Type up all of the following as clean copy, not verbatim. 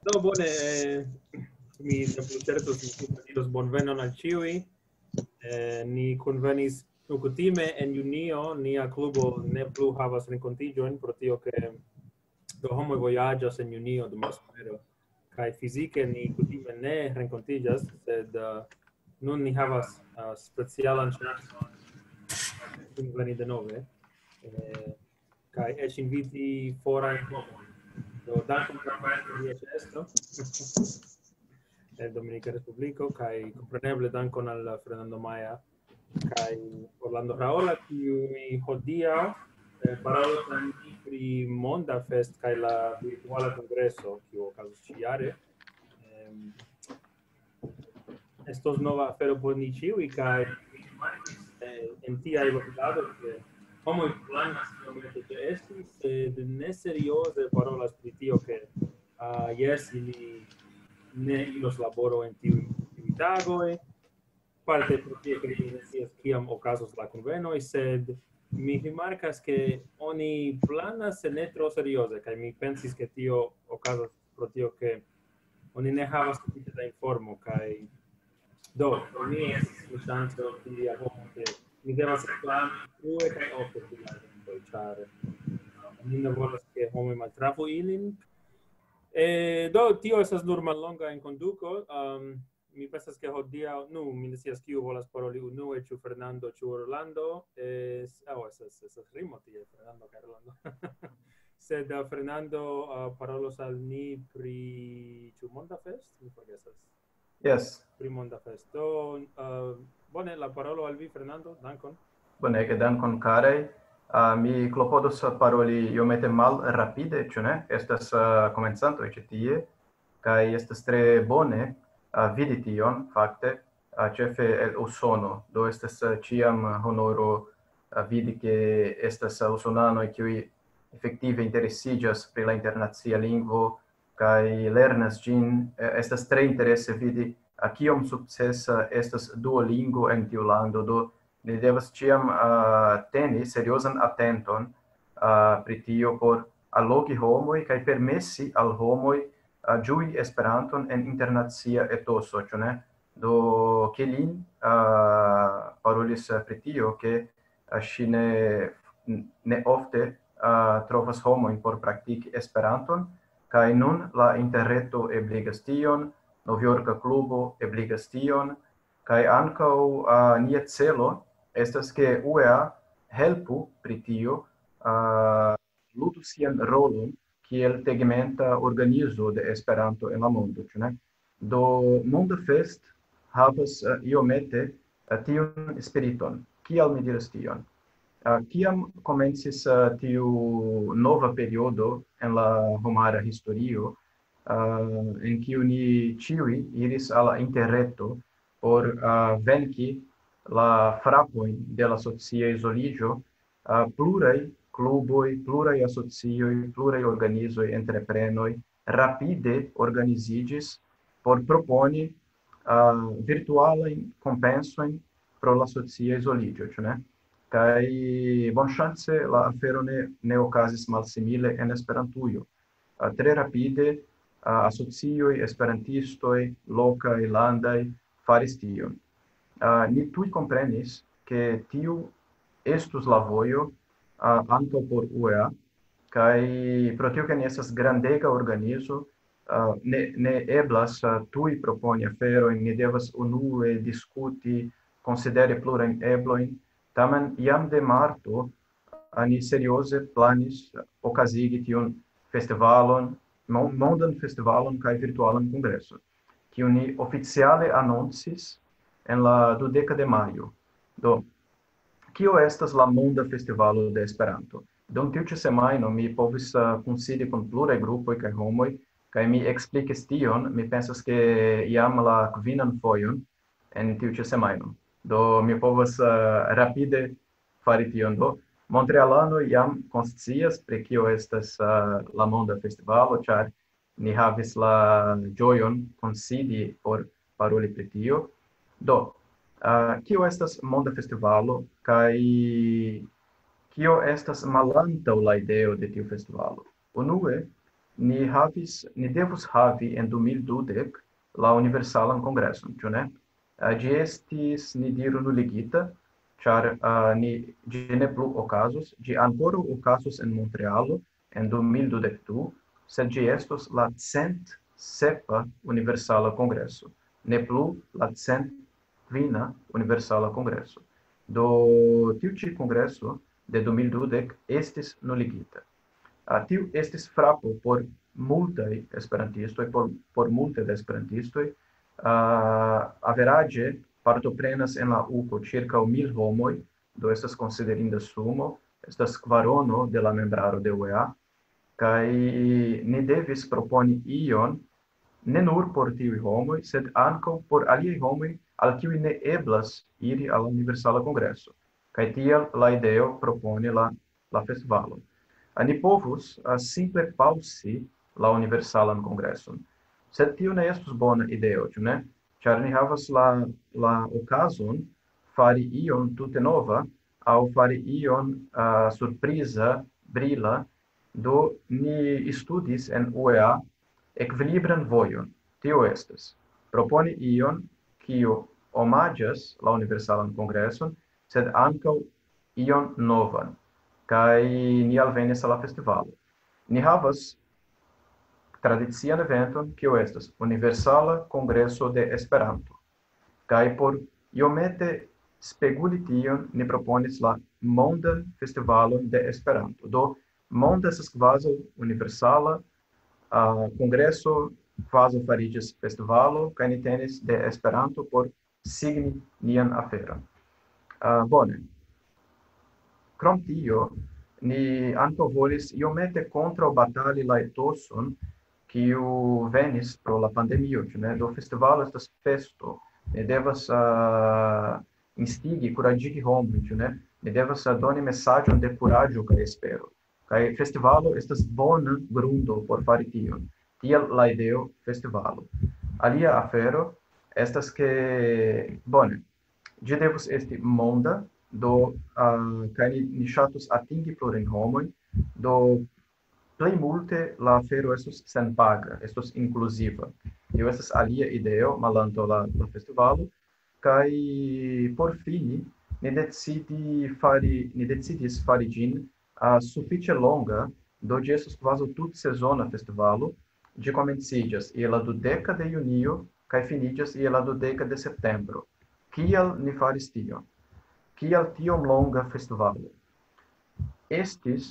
No, bone, mi certo diros bonvenon al ĉiuj. Ni kunvenis kutime en junio, nia klubo ne plu havas renkontiĝojn pro tio ke do homoj vojaĝas en junio dum la somero. Kaj fizike ni kutime ne renkontiĝas, sed nun ni havas specialan ŝancon kunveni denove. Kaj eĉ inviti forajn homojn. Do dankon Rafael por via ĉeesto. El Dominica Republico, kai compreneble dankon al Fernando Maya, kai Orlando Raola, kiuj hodiaŭ parolos al ni pri Monda Fest kaj la virtuala kongreso, kiu okazos ĉiujare. Estos nova afero por ni ĉiuj, kaj en tiaj babiladoj, ke homoj planas iomete ĉeesti, sed ne serioze parolas pri tio, ke jes, ili ne iros laboro en tiuj tagoj, parte pro tio ke ili ne scias kiam okazos la kunvenoj, sed mi rimarkas ke oni planas sed ne tro serioze, kaj mi pensis ke tio okazas pro tio ke oni ne havas sufiĉe da informo, kaj do por mi estas ŝanco diri al homo ke mi devas reklami frue kaj ofte pri la eventoj, ĉar oni ne volas ke homoj maltrafu ilin. Do tio estas nur mallonga enkonduko. Mi pensas ke hodiaŭ, mi ne scias kiu volas paroli unue, ĉu Fernando, ĉu Orlando. Estas rimo tie, Fernando kaj Orlando. Sed Fernando parolos al ni pri ĉu Monda Fest? Mi forgesas. Yes. Pri Monda Fest. Do bone, la parolo al vi, Fernando. Dankon. Bonege, dankon karaj. Mi klopodos paroli iomete mal rapide, ĉu ne? Estas komencantoj ĉi tie, kaj estas tre bone vidi tion, fakte, ĉefe el Usono. Do estas ĉiam honoro vidi ke estas usonanoj, kiuj efektive interesiĝas pri la internacia lingvo kaj lernas ĝin. Estas tre interese vidi kiom sukcesa estas Duolingo en tiu lando. Do ni devas ĉiam teni seriozan atenton pri tio por allogi homoj kaj permesi al homoj ĝui Esperanton en internacia etoso, ĉu ne? Do Kelin parolis pri tio, ke ŝi ne ofte trovas homojn por praktiki Esperanton, kaj nun la interreto ebligas tion, Novjorka klubo ebligas tion, kaj ankaŭ nia celo estas ke UEA helpu pri tio, ludu sian rolon kiel tegmenta organizo de Esperanto en la mondo, ĉu ne? Do Monda Fest havas iomete tiun spiriton. Kial mi diras tion? Kiam komencis tiu nova periodo en la homara historio, en kiu ni ĉiuj iris al la interreto por venki la frapojn de la socia izoliĝo, pluraj kluboj, pluraj asocioj, pluraj organizoj, entreprenoj rapide organiziĝis por proponi virtualajn kompensojn pro la socia izoliĝo, ĉu ne? Kaj bonŝance la afero ne okazis malsimile en Esperantujo. Tre rapide asocioj, esperantistoj, lokaj, landaj faris tion. Ni tuj komprenis ke tiu estus la vojo ankaŭ por UEA, kaj pro tio ke ni estas grandega organizo, ne eblas tuj proponi aferojn, ni devas unue diskuti, konsideri plurajn eblojn. Tamen jam de marto ni serioze planis okazigi tiun festivalon, mondan festivalon kaj virtualan kongreson, kiun ni oficiale anoncis en la 20 de majo. Do, kio estas la Monda Festivalo de Esperanto? Dum tiu ĉi semajno mi povis kunsidi kun pluraj grupoj kaj homoj, kaj mi eksplikis tion. Mi pensas ke jam la kvinan fojon en tiu ĉi semajno. Do mi povas rapide fari tion. Do Montrealanoj jam konscias pri kio estas la Monda Festivalo, ĉar ni havis la ĝojon konsidi por paroli pri tio. Do, kio estas Monda Festivalo kaj kio estas malantaŭ la ideo de tiu festivalo? Unue, ni devus havi en 2012 la universalan kongreson, ĉu ne? Ĝi estis, ni diru, nuligita, ĉar ĝi ne plu okazos. Ĝi ankoraŭ okazos en Montrealo en 2022, sed ĝi estos la 107 universala kongreso, ne plu la 105 universala kongreso. Do tiu ĉi kongreso de 2012 estis nuligita. Tiu estis frapo por multaj esperantistoj, por multe da esperantistoj. Averaĝe partoprenas en la UKO ĉirkaŭ 1000 homoj, do estas konsiderinda sumo, estas kvarono de la membraro de UEA, kaj ni devis proponi ion ne nur por tiuj homoj, sed ankaŭ por aliaj homoj al kiuj ne eblas iri al la Universala Kongreso. Kaj tial la ideo proponi la festivalon. Ni povus simple pausi la Universalan Kongreson. Sed tio ne estus bona ideo, ĉu ne? Ĉar ni havas la okazon fari ion tute nova aŭ fari ion surpriza, brila. Do ni studis en UEA ekvilibran vojon. Tio estas proponi ion kiu omaĝas la Universalan Kongreson, sed ankaŭ ion novan. Kaj ni alvenis al la festivalo. Ni havas tradician eventon, kiu estas Universala Kongreso de Esperanto. Kaj por iomete speguli tion, ni proponis la Monda Festivalon de Esperanto. Do, monda estas kvazaŭ universala kongreso, kvazaŭ fariĝis festivalo, kaj ni tenis de Esperanto por signi nian aferon. Bone. Krom tio, ni ankaŭ volis iomete kontraŭbatali la etoson, kiu venis pro la pandemio, ĉu ne? Do festivalo estas festo. Ni devas instigi, kuraĝigi homojn, ĉu ne? Ni devas doni mesaĝon de kuraĝo kaj espero. Kaj festivalo estas bona grundo por fari tion. Tial la ideo festivalo. Alia afero estas ke, bone, ĝi devus esti monda, do kaj ni ŝatus atingi plurajn homojn, do plej multe la afero estos senpaga, estos inkluziva. Tio estas alia ideo malantaŭ la festivalo, kaj por fini ni decidis fari ĝin sufiĉe longa, do ĝi estas kvazaŭ tutsezona festivalo. Ĝi komenciĝas je la 20 de junio kaj finiĝas je la 20 de septembro. Kial ni faris tion? Kial tiom longa festivalo? Estis,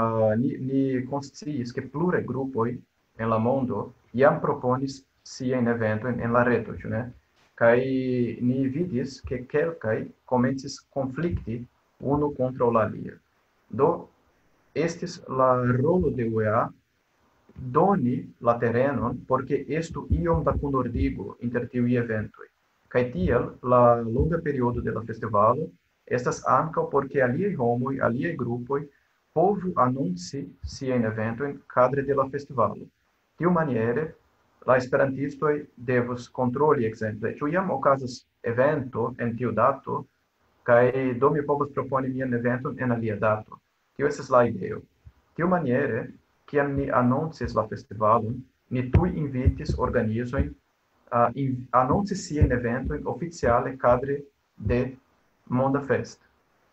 ni konsciis ke pluraj grupoj en la mondo jam proponis siajn eventojn en la reto, ĉu ne? Kaj ni vidis ke kelkaj komencis konflikti unu kontraŭ la alia. Do, estis la rolo de UEA doni la terenon por ke estu iom da kunordigo inter tiuj eventoj. Kaj tial la longa periodo de la festivalo estas ankaŭ por ke aliaj homoj, aliaj grupoj povu anonci siajn eventojn kadre de la festivalo. Tiumaniere, la esperantistoj devus kontroli ekzemple, ĉu jam okazas evento en tiu dato, kaj do mi povas proponi mian eventon en alia dato. Tio estas la ideo. Tiumaniere, kiam ni anoncis la festivalon, ni tuj invitis organizojn anonci siajn eventojn oficiale kadre de Monda Fest.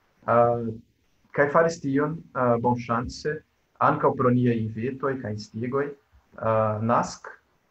Kaj faris tion bonŝance ankaŭ pro niaj invitoj kaj instigoj. NASK,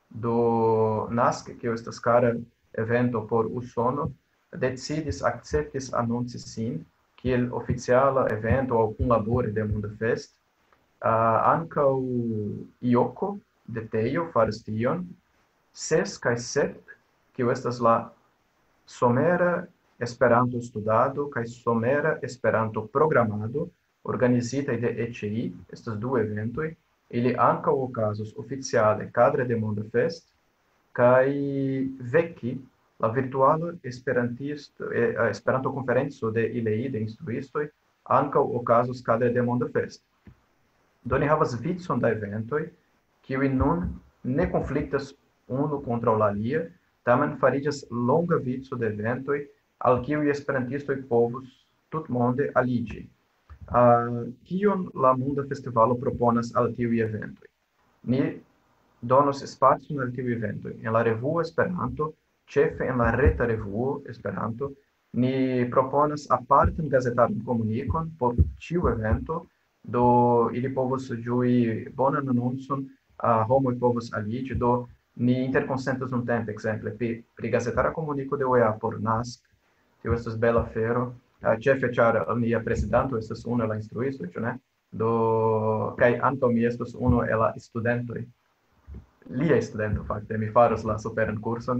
kiu estas kara evento por Usono, decidis akceptis anonci sin kiel oficiala evento aŭ kunlabore de Monda Fest. Ankaŭ IOKO de Tejo faris tion. SES kaj SEP, kiu estas la somera Esperanto studado kaj somera Esperanto programado, organizitaj de ECI, estas du eventoj, ili ankaŭ okazos oficiale kadre de Monda Fest, kaj veki la virtuala Esperanto-konferenco de ILEI, de instruistoj, ankaŭ okazos kadre de Monda Fest. Do ni havas vicon da eventoj, kiuj nun ne konfliktas unu kontraŭ la alia, tamen fariĝas longa vico de eventoj, al kiuj esperantistoj povus tutmonde aliĝi. Kion la Monda Festivalo proponas al tiuj eventoj? ni donos spazio al tiu evento. En la revuo Esperanto, ĉefe en la reta revuo Esperanto, ni proponas apartan gazetaran komunikon por ĉiu evento, do ili povos ĝui bonan anoncon, homoj povos aliĝi, do ni interkonsentas nuntempe, ekzemple, pri gazetara komuniko de OEA por NASK, tio estas bela afero, ĉefe ĉar nia prezidanto estas unu el la instruistoj, ĉu ne? Do kaj ankaŭ mi estos unu el la studentoj. Lia studento, fakte, mi faros la superan kurson.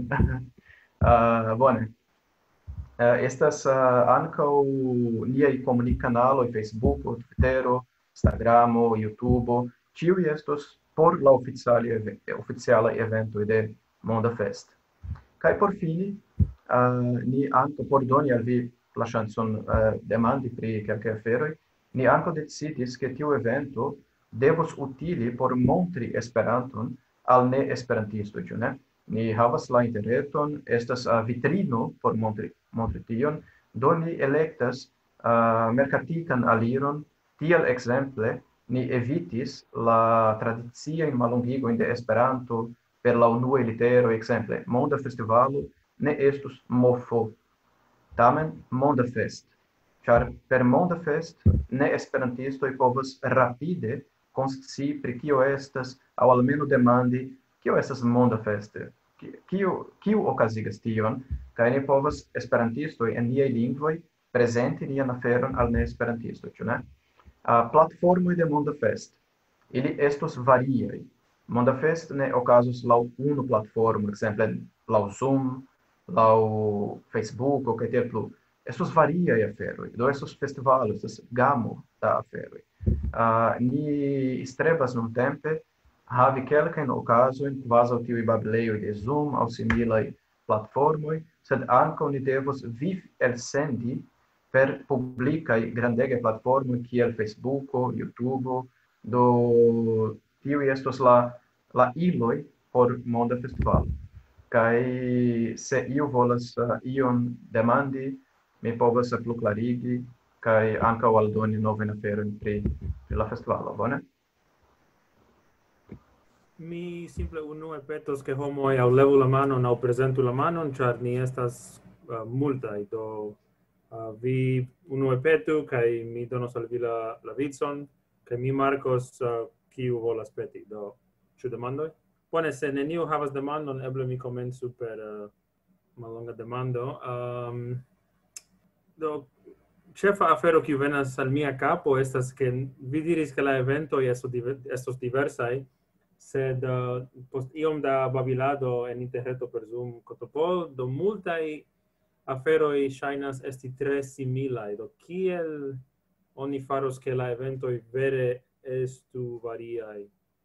Bone. Estas ankaŭ niaj komunikkanaloj, Facebooko, Twittero, Instagramo, YouTubo, ĉiuj estos por la oficialaj eventoj de Monda Fest. Kaj por fini, ni ankaŭ por doni al vi la ŝancon demandi pri kelkaj aferoj, ni ankaŭ decidis ke tiu evento devos utili por montri Esperanton al ne-esperantistoj, ĉu ne? Ni havas la interreton, estas vitrino por montri tion, do ni elektas merkatitan aliron, tiel ekzemple ni evitis la tradiciajn mallongigojn de Esperanto per la unuaj literoj, ekzemple, Monda Festivalo ne estus MOFO, tamen Monda Fest, ĉar per Monda Fest ne-esperantistoj povas rapide konscii pri kio estas, aŭ almeno demandi, kio estas Monda Fest, kiu okazigas tion, kaj ni povas esperantistoj en niaj lingvoj prezenti nian aferon al ne-esperantistoj, ĉu ne? Platformoj de Monda Fest, ili estos variaj. Monda Fest ne okazos laŭ unu platformo, ekzemple laŭ Zoom, laŭ Facebook, kaj tiel plu. Estos variaj aferoj, do estos festivalo, estas gamo da aferoj. Ni strebas nuntempe havi kelkajn okazojn, kvazaŭ tiuj babilejoj de Zoom aŭ similaj platformoj, sed ankaŭ ni devos viv-elsendi per publikaj grandegaj platformoj kiel Facebooko, YouTubo, do tiuj estos la iloj por Monda Festivalo. Kaj se iu volas ion demandi, mi povas pluklarigi kaj ankaŭ aldoni novajn aferojn pri la festivalo, bone? Mi simple unue petos ke homoj aŭ levu la manon aŭ prezentu la manon, ĉar ni estas multaj, do vi unue petu kaj mi donos al vi la vicon, kaj mi markos kiu volas peti. Do ĉu demandoj? Bone, se neniu havas demandon, eble mi komencu per mallonga demando. Do ĉefa afero kiu venas al mia kapo estas ke vi diris ke la eventoj estos diversaj, sed post iom da babilado en interreto per Zoom Kotopol, do multaj aferoj ŝajnas esti tre similaj. Do kiel oni faros ke la eventoj vere estu variaj,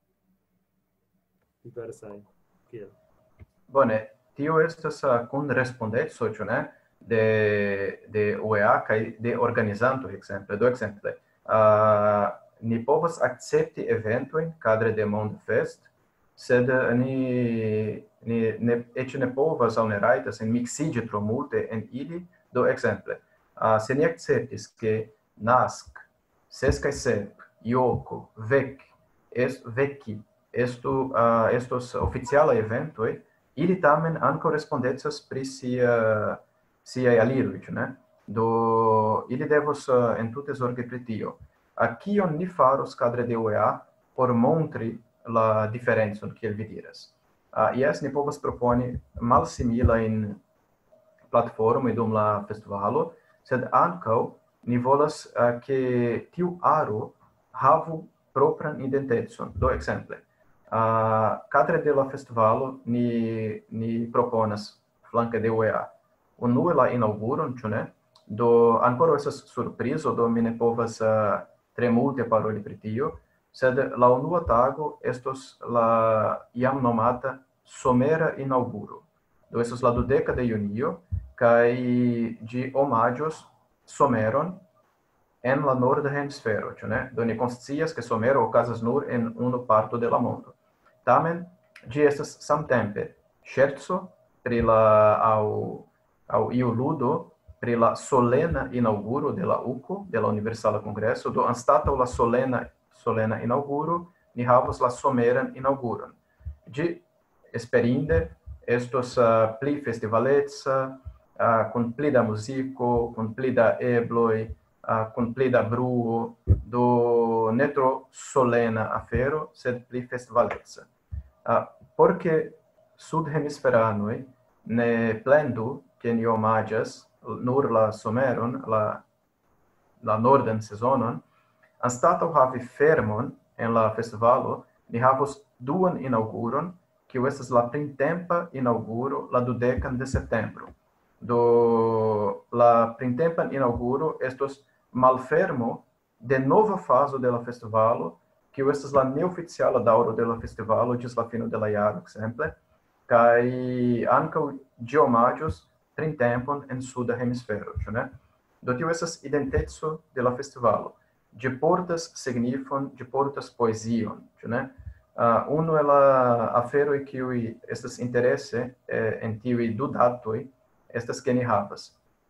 diversaj? Kiel? Bone, tio estas kun respondeco, ĉu ne? De OEA kaj de organizantoj, ekzemple. Do ekzemple, ni povas akcepti eventojn kadre de Monda Fest, sed ni eĉ ne povas aŭ ne rajtas enmiksiĝi tro multe en ili. Do ekzemple, se ni akceptis ke NASK, Ses kaj Sep, Joko, Veki estos oficialaj eventoj, ili tamen ankaŭ respondecas pri siaj aliroj, ĉu ne? Do ili devos entute zorgi pri tio. Kion ni faros kadre de OEA por montri la diferencon, kiel vi diras. Jes, ni povas proponi malsimilajn platformoj dum la festivalo, sed ankaŭ ni volas ke tiu aro havu propran identecon. Do ekzemple, kadre de la festivalo ni proponas flanke de OEA unue la inaŭguron, ĉu ne? Do ankoraŭ estas surprizo, do mi ne povas tre multe paroli pri tio, sed la unua tago estos la jam nomata somera inaŭguro. Do estos la 20 de junio, kaj ĝi omaĝos someron en la norda hemisfero, ĉu ne? Do ni konscias ke somero okazas nur en unu parto de la mondo. Tamen ĝi estas samtempe ŝerco pri la aŭ iu ludo pri la solena inaŭguro de la UCO, de la Universala Kongreso. Do anstataŭ la solena inaŭguro, ni havos la someran inauguron. Gi esperinde estos pli festivaletsa, kun pli da muziko, kun pli da ebloj, kun pli da bruo, do ne tro solena afero, sed pli festivaletsa. Porque sudhemisferanoj ne plendu ke ni omaĝas nur la someron, la nordan sezonon, anstataŭ havi fermon en la festivalo, ni havos duan inauguron, kiu estas la printempa inauguro, la 12 de septembro. Do la printempan inauguro estos malfermo de nova fazo de la festivalo, kiu estas la neoficiala daŭro de la festivalo ĝis la fino de la jaro, ekzemple, kaj ankaŭ ĝi omaĝos printempon en suda hemisfero, ĉu ne? Do tio estas identeco de la festivalo. Ĝi portas signifon, ĝi portas poezion, ĉu ne? Unu el la aferoj kiuj estas interese en tiuj du datoj estas ke ni havas.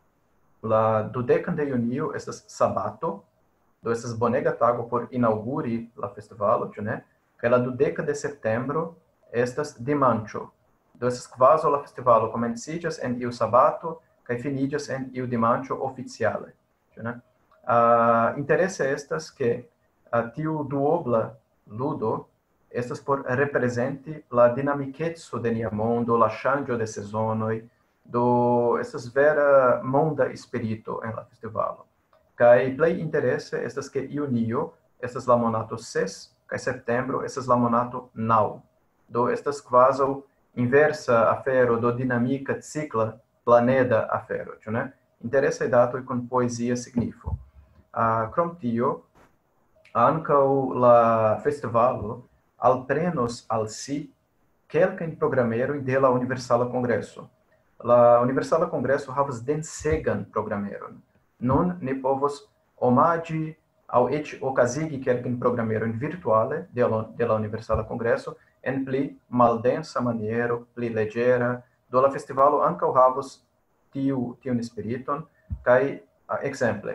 La 12 de junio estas sabato, do estas bonega tago por inauguri la festivalo, ĉu ne? Kaj la 12 de septembro estas dimanĉo. Do estas kvazaŭ la festivalo komenciĝas en iu sabato kaj finiĝas en iu dimanĉo oficiale, ĉu ne? Interese estas ke tiu duobla ludo estas por reprezenti la dinamikeco de nia mondo, la ŝanĝo de sezonoj, do estas vera monda spirito en la festivalo. Kaj plej interese estas ke junio estas la monato 6 kaj septembro estas la monato 9. Do estas kvazaŭ inversa afero, do dinamika, cikla, planeda afero, ĉu ne? Interesaj datoj kun poezia signifo. Krom tio, ankaŭ la festivalo alprenos al si kelkajn programerojn de la Universala Kongreso. La Universala Kongreso havas densegan programeron. Nun ni povos omaĝi aŭ eĉ okazigi kelkajn programerojn virtuale de la Universala Kongreso en pli maldensa maniero, pli leĝera. Do la festivalo ankaŭ havos tiun spiriton, kaj ekzemple,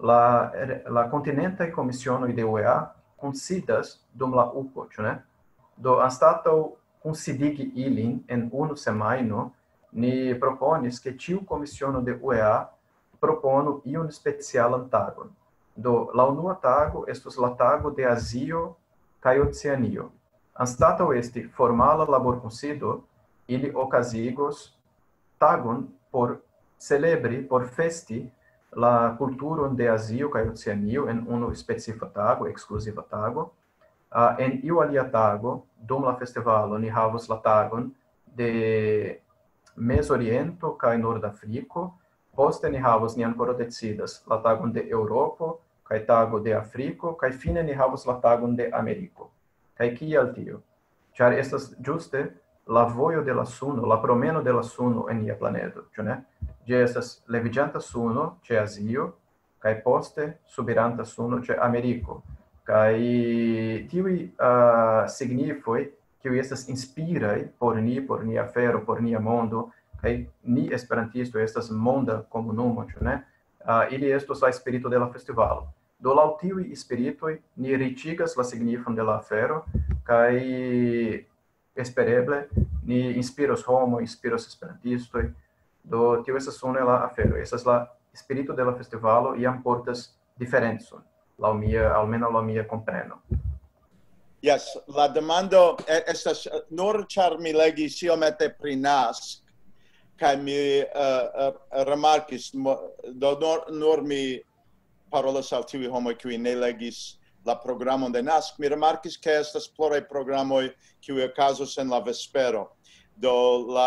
la kontinentaj komisionoj de UEA kunsidas dum la UPO, ĉu ne? Do anstataŭ kunsidigi ilin en unu semajno, ni proponis ke ĉiu komisiono de UEA proponu iun specialan tagon. Do la unua tago estos la tago de Azio kaj Oceanio. Anstataŭ esti formala laborkunsido, ili okazigos tagon por celebri, por festi la kulturon de Azio kaj Oceanio en unu specifa tago, ekskluziva tago. En iu alia tago, dum la festivalo, ni havos la tagon de Mezoriento kaj Nordafriko. Poste ni havos, ni ankoraŭ decidas, la tagon de Eŭropo kaj tago de Afriko, kaj fine ni havos la tagon de Ameriko. Kaj kial tio? Ĉar estas ĝuste la vojo de la suno, la promeno de la suno en nia planedo, ĉu ne? Ĝi estas leviĝanta suno ĉe Azio, kaj poste subiranta suno ĉe Ameriko. Kaj tiuj signifoj, kiuj estas inspiraj por ni, por nia afero, por nia mondo, kaj ni esperantistoj estas monda komunumo, ĉu ne? Ili estos la spirito de la festivalo. Do laŭ tiuj spiritoj ni riĉigas la signifon de la afero, kaj espereble ni inspiros homo, inspiros esperantistoj. Do tio estas unu el la afero. Estas la spirito de la festivalo iam portas diferencon, almenaŭ laŭ mia kompreno. Yes, la demando estas nur ĉar mi legis iomete pri NASK, kaj mi remarkis, do nur mi parolas al tiuj homoj kiuj ne legis la programon de NASK, mi remarkis ke estas pluraj programoj kiuj okazos en la vespero. Do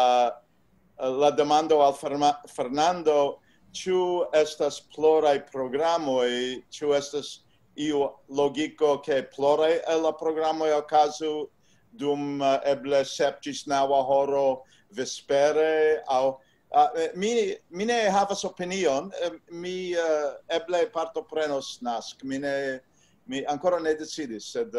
la demando al Fernando, ĉu estas pluraj programoj, ĉu estas iu logiko ke pluraj el la programoj okazu dum eble 7 ĝis 9 horo vespere, aŭ mi ne havas opinion, mi eble partoprenos NASK, mi ancora ne decidis, sed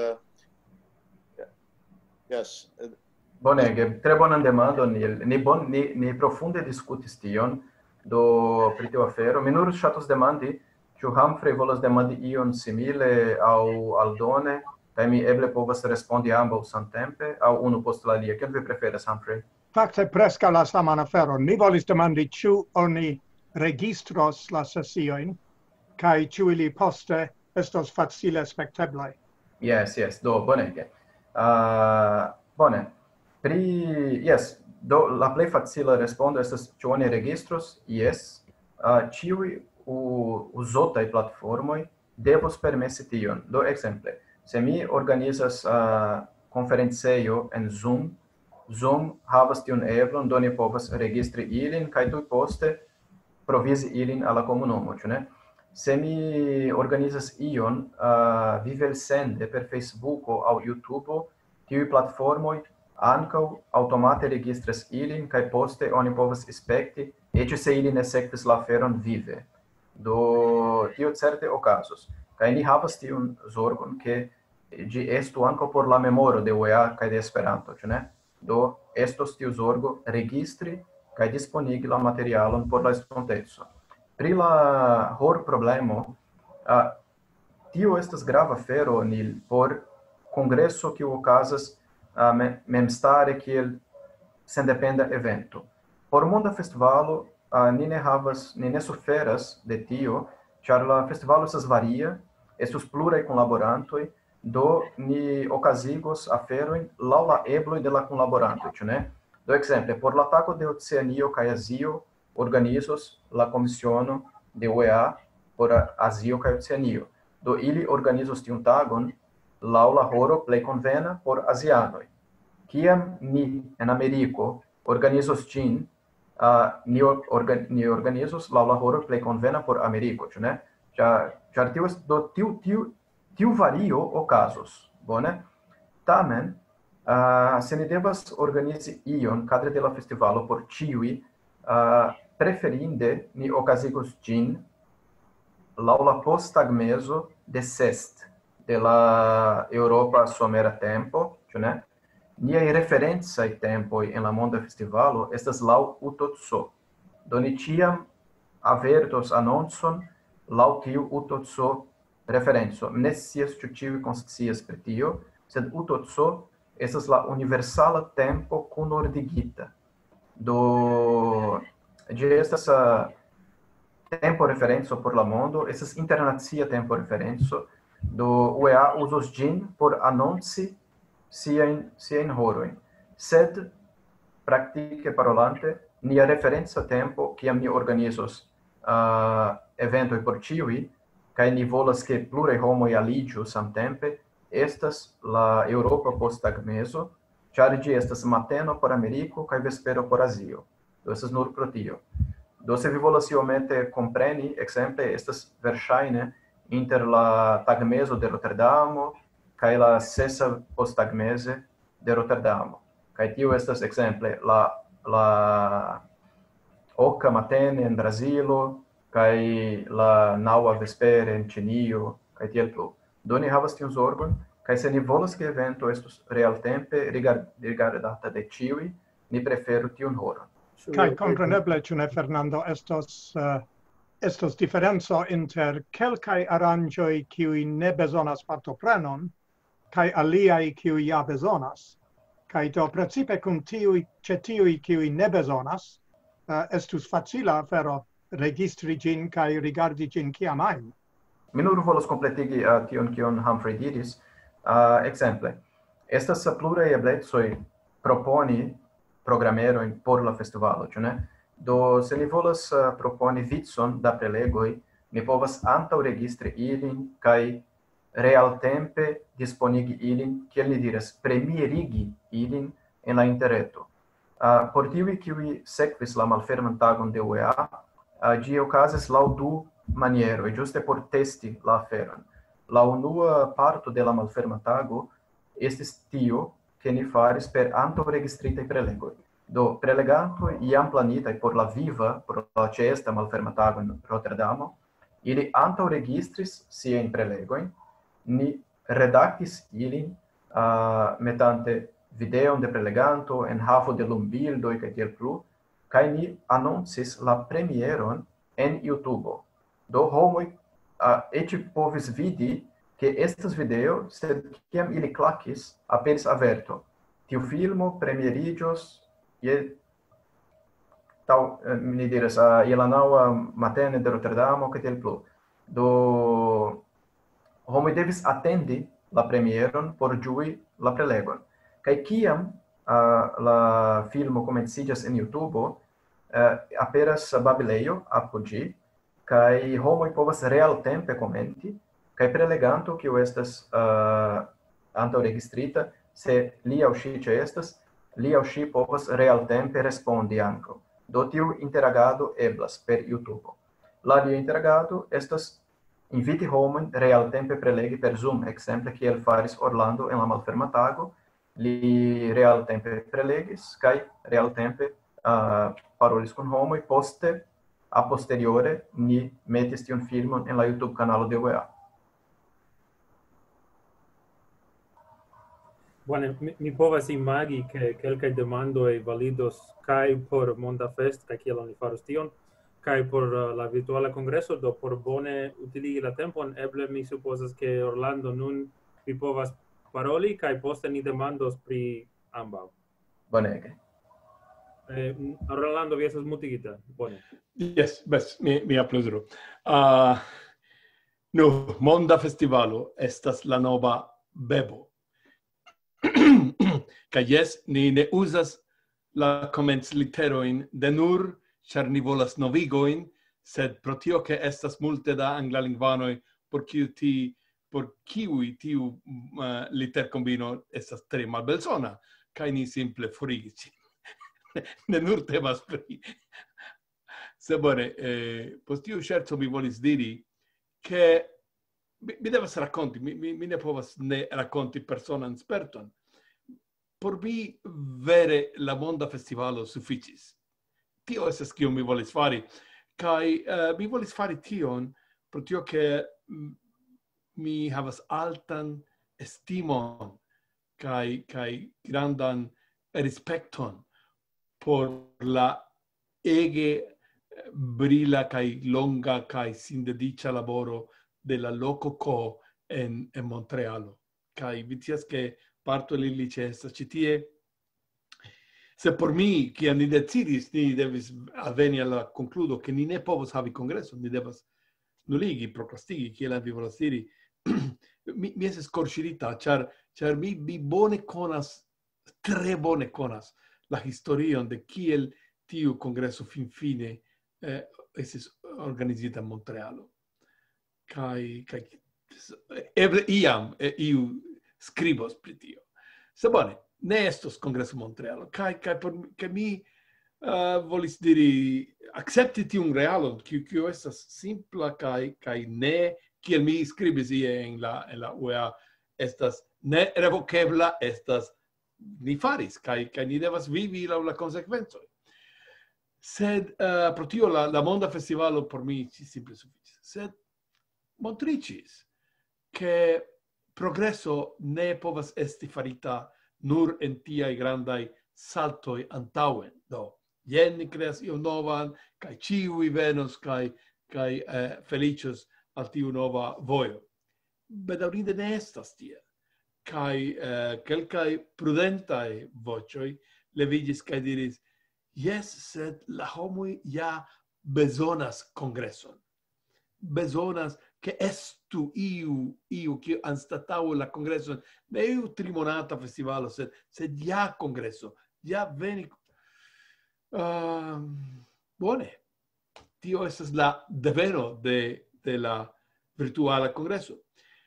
yes. Bonege, tre bonan demandon, ni profunde diskutis tion, do pri tiu afero. Mi nur ŝatus demandi, ĉu Humphrey volas demandi ion simile aŭ aldone, kaj mi eble povas respondi ambaŭ samtempe aŭ unu post la alia. Kion vi preferas, Humphrey? Fakte preskaŭ la saman aferon. Mi volis demandi ĉu oni registros la sesiojn kaj ĉu ili poste estos facile spekteblaj. Yes, do bonege. Bone. Do la plej facila respondo estas ĉu oni registros? Yes. Ĉiuj uzotaj platformoj devos permesi tion. Do ekzemple, se mi organizas konferencejo en Zoom havas tiun eblon, do ni povas registri ilin kaj tuj poste provizi ilin al la komunumo, ĉu ne? Se mi organizas ion vivelsende per Facebooko aŭ YouTubo, tiuj platformoj ankaŭ aŭtomate registras ilin kaj poste oni povas spekti, eĉ se ili ne sekvis la aferon vive. Do tio certe okazos. Kaj ni havas tiun zorgon, ke ĝi estu ankaŭ por la memoro de UEA kaj de Esperanto, ĉu ne? Do estos tiu zorgo registri kaj disponigi la materialon por la estonteco. Pri la hor problemo, tio estas grava afero por kongreso kiu okazas memstare kiel sendependa evento. Por monda festivalo, ni ne suferas de tio, ĉar la festivalo estas varia, estus pluraj kunlaborantoj, do ni okazigos aferojn laŭ la ebloj de la kunlaborantoj, ĉu ne? Do ekzemple, por la tago de Oceanio kaj Azio organizos la komisiono de UEA por Azio kaj Oceanio. Do ili organizos tiun tagon laŭ la horo plej konvena por azianoj. Kiam ni en Ameriko organizos ĝin, ni organizos laŭ la horo plej konvena por Ameriko, ĉu ne? Ĉar tiu vario okazos, bone? Tamen, se ni devas organizi ion kadre de la festivalo por ĉiuj, preferinde ni okazigos ĝin laŭ la posttagmezo de sest de la Eŭropa somera tempo, ĉu ne? Niaj referencaj tempoj en la monda festivalo estas laŭ UTOTSO. Do ni ĉiam avertos anoncon laŭ tiu UTOTSO referenco. Ne scias ĉu ĉiuj konscias pri tio, sed UTOTSO estas la universala tempo kunordigita. Do ĝi estas tempo referenco por la mondo, estas internacia tempo referenco, do UEA uzos ĝin por anonci siajn horojn. Sed praktike parolante, nia referenca tempo, kiam ni organizos eventoj por ĉiuj, kaj ni volas ke pluraj homoj aliĝu samtempe, estas la Eŭropa posttagmezo, ĉar ĝi estas mateno por Ameriko kaj vespero por Azio. Do estas nur pro tio. Do se vi volas iomete kompreni, ekzemple estas verŝajne inter la tagmezo de Roterdamo kaj la sesa posttagmeze de Roterdamo. Kaj tio estas ekzemple la oka matene en Brazilo kaj la naŭa vespere en Ĉinio kaj tiel plu. Do ni havas tiun zorgon, kaj se ni volas ke evento estus realtempe rigardata de ĉiuj, ni preferu tiun horon. Kaj kompreneble, ĉu ne, Fernando, estos diferenco inter kelkaj aranĝoj kiuj ne bezonas partoprenon kaj aliaj kiuj ja bezonas. Kaj do precipe kun ĉe tiuj kiuj ne bezonas, estus facila afero registri ĝin kaj rigardi ĝin kiam ajn. Mi nur volas kompletigi tion kion Humphrey diris. Ekzemple, estas pluraj eblecoj proponi programerojn por la festivalo, ĉu ne? Do se ni volas proponi vicon da prelegoj, ni povas antaŭregistri ilin kaj realtempe disponigi ilin, kiel ni diras, premierigi ilin en la interreto. Por tiuj kiuj sekvis la malferman tagon de UEA, ĝi okazis laŭ du manieroj, ĝuste por testi la aferon. La unua parto de la malferma tago estis tio, che ni faris per antaŭregistritaj prelegoj. Do prelegantoj jam planitaj por la viva, por la ĉeesta malferma tago en Rotterdamo, ili antaŭregistris siajn prelegojn, ni redaktis ilin, metante videon de preleganto, enhavo de lumbildoj kaj tiel plu, kaj ni anoncis la premieron en YouTube. Do homoj eĉ povis vidi che estes video, sed kiam ili clacis, aperis averto. Tiu filmo premierigios je mi diras je la naŭa matene de Rotterdamo kaj tiel plu. Do homoj devis atendi la premieron por ĝui la prelegon. Kaj kiam la filmo komenciĝas en YouTube, aperas babilejo apud ĝi, kaj homoj povas realtempe komenti, kaj preleganto, kiu estas antaŭregistrita, se li aŭ ŝi ĉeestas, li aŭ ŝi povas realtempe respondi ankaŭ. Do tiu interagado eblas per YouTube. La alia interagado estas inviti homojn realtempe prelegi per Zoom, ekzemple kiel faris Orlando en la malferma tago. Li realtempe prelegis kaj realtempe parolis kun homoj. Poste, a posteriore, ni metis tiun filmon en la YouTube-kanalo de UEA. Bone, mi povas imagi ke kelkaj demandoj validos kaj por Monda Fest, kaj kiel oni faros tion, kaj por la virtuala kongreso, do por bone utiligi la tempon, eble mi supozas ke Orlando nun vi povas paroli, kaj poste ni demandos pri ambaŭ. Bonege. Orlando, vi estas mutigita. Bone. Yes, bes, mi aplaudiro. No, Monda Festivalo estas la nova bebo. Kaj jes, ni ne uzas la komencliteroin de nur, ĉar ni volas novigojn, sed pro tio ke estas multe da anglalingvanoj por kiuj tiu literkombino estas tre malbelsona, kaj ni simple forigis ĝin. Ne nur temas pri. Se bone, post tiu ŝerco mi volis diri ke mi devas rakonti, mi ne povas ne rakonti personan sperton. Por mi vere la Monda Festivalo sufiĉis. Tio estas kion mi volis fari. Kaj mi volis fari tion pro tio ke mi havas altan estimon kaj grandan respekton por la ege brila kaj longa kaj sindediĉa laboro de la loco en Montrealo. Kaj vi scias ke parto el ili ĉeestas ĉi tie. Se por mi, kiam ni decidis, ni devis alveni al la konkludo ke ni ne povos havi kongreson, ni devas nuligi, prokrastigi, kiel vi volas diri. Mi estis korŝirita, ĉar mi bone konas, tre bone konas la historion de kiel tiu kongreso finfine estis organizita en Montrealo. Kaj eble iam iu skribos pri tio. Se bone, ne estos kongreso Montrealo. Kaj mi volis diri, akcepti tiun realon, kiu estas simpla kaj ne, kiel mi skribis ie en la UEA, estas ne revokebla, estas ni faris, kaj ni devas vivi laŭ la konsekvencoj. Sed pro tio la Monda Festivalo por mi simple sufiĉis. Sed montricis che progresso ne povas esti farita nur en tiaj grandaj saltoj antaŭen. Do, jen ni kreas ion novan, kaj ĉiuj venos kaj feliĉos al tiu nova vojo. Bedaŭrinde ne estas tiel. Kaj kelkaj prudentaj voĉoj leviĝis kaj diris: jes, sed la homoj ja bezonas kongreson. Bezonas che estu iu che anstataŭ la kongreson, ne iu trimonata festivalo, sed ja kongreso, ja veni. Bone, tio estas la deveno de la virtuala kongreso.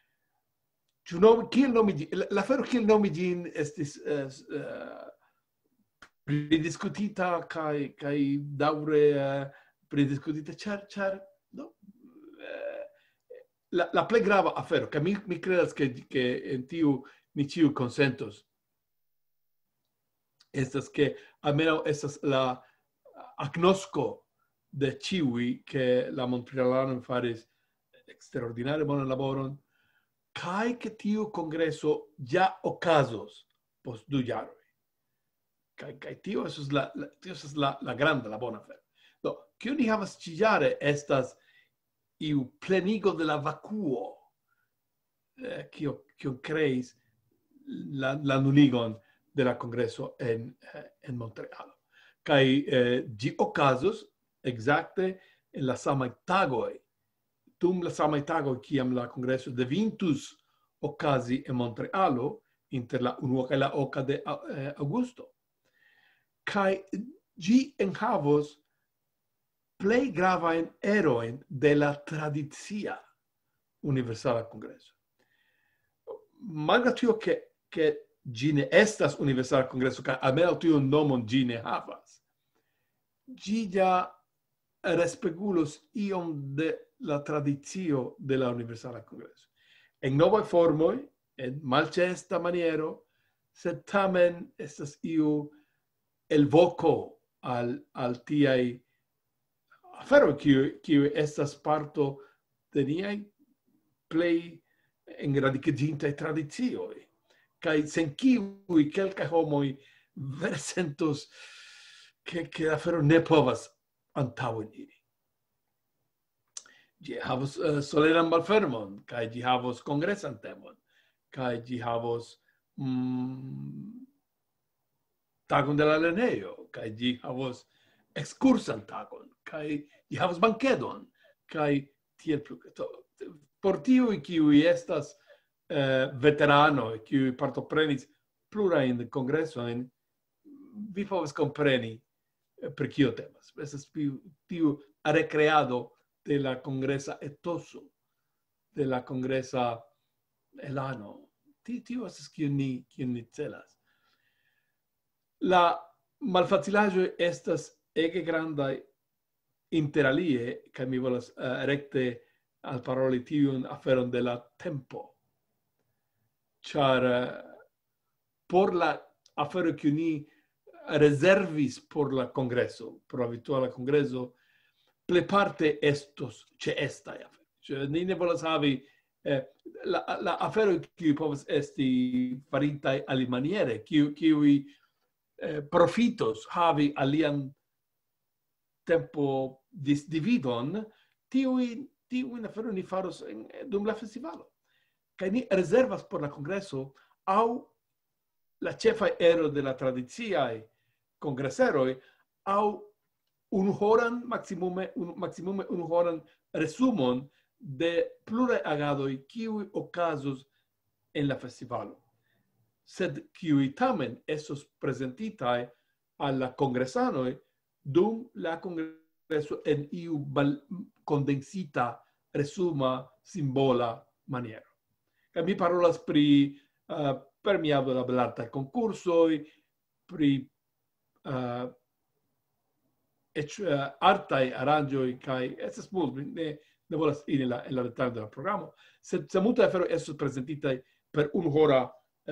Kiel nomi ĝin? La afero kiel nomi ĝin estis pridiskutita kaj daŭre pridiskutita, ĉar la plej grava afero, kaj mi kredas ke en tiu ni ĉiuj konsentos, estas ke almenaŭ estas la agnosko de ĉiuj ke la montrealanoj faris eksterordinare bonan laboron, kaj ke tiu kongreso ja okazos post 2 jaroj. Kaj tio estas la granda, la bona afero. Do, kio ni havas ĉiujare estas iu plenigo de la vakuo que creis la nuligon de la congreso en Montreal. Kai gi okazos exacte en la samaj tagoj, dum la samaj tagoj kiam la congreso devintus okazi en Montrealo inter la 1 kaj la 8 de aŭgusto. Kai gi enhavos plej gravajn erojn de la tradicia universala congreso. Malgrad tio che gi ne estas universala congreso, kaj almenaŭ tiun nomon gi ne havas, gi ja respegulos iom de la tradicio de la universala congreso. En novaj formoj, en malĉeesta maniero, sed tamen estas iu elvoko al tiaj aferoj kiuj estas parto de niaj plej enradikiĝintaj tradicioj, kaj sen kiuj kelkaj homoj vere sentos che la afero ne povas antaŭeniri. Ĝi havos solenan malfermon, kaj ĝi havos kongresan temon, kaj ĝi havos tagon de la lernejo, kaj ĝi havos ekskursan tagon, kaj ĝi havos bankedon, kaj tiel plu. Por tiuj kiuj estas veteranoj, kiuj partoprenis plurajn kongresojn, vi povas kompreni per kio temas. Estas tiu recreado de la congresa etoso, de la congresa elano. Tio estas kiun ni celas. La malfacilaĵoj estas ege grandaj interalie, kaj mi volas rekte alparoli tiun aferon de la tempo. Ĉar por la afero kiu ni reservis por la congreso, por la virtuala congreso, plejparte estos ĉeestaj aferoj. Ni ne volas havi la aferoj kiuj povas esti faritaj alimaniere, kiuj profitos havi alian tempo disdividon, tiujn aferojn ni faros dum la festivalo. Kaj ni rezervas por la congreso aŭ la ĉefaj ero de la tradiciaj congreseroj aŭ unuhoran, maximume unuhoran resumon de pluraj agadoj kiuj okazos en la festivalo, sed kiuj tamen estos prezentitaj al la kongresanoj dum la kongreso en iu kondensita, resuma, simbola maniero. Kaj mi parolas pri permeado la belartaj konkursoj, pri artaj aranĝoj, kaj estas multe, ne volas iri en la detalo de la programo, sed multaj aferoj estos prezentitaj per unhora